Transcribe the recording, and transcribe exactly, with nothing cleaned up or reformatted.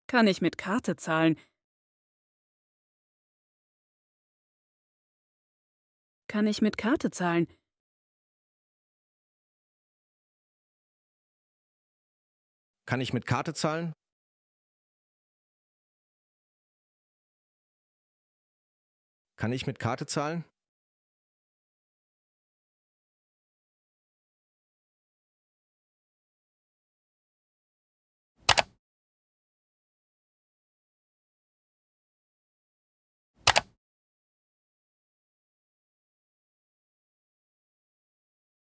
Kann ich mit Karte zahlen? Kann ich mit Karte zahlen? Kann ich mit Karte zahlen? Kann ich mit Karte zahlen?